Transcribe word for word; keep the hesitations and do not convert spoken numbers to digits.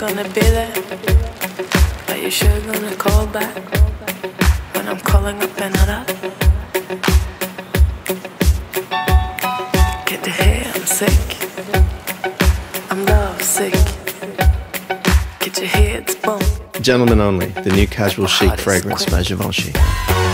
gonna be there? Are you sure gonna call back when I'm calling up and not up? Get to hear I'm sick, I'm love sick. Get your heads bumped. Gentlemen Only, the new casual chic fragrance by Givenchy.